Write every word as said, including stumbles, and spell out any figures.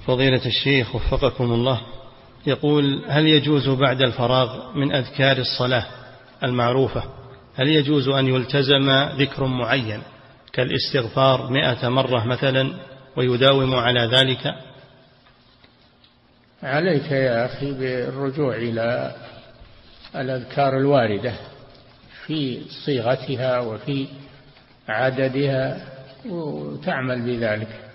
فضيلة الشيخ وفقكم الله، يقول: هل يجوز بعد الفراغ من أذكار الصلاة المعروفة، هل يجوز أن يلتزم ذكر معين كالاستغفار مئة مرة مثلا ويداوم على ذلك؟ عليك يا أخي بالرجوع إلى الأذكار الواردة في صيغتها وفي عددها وتعمل بذلك.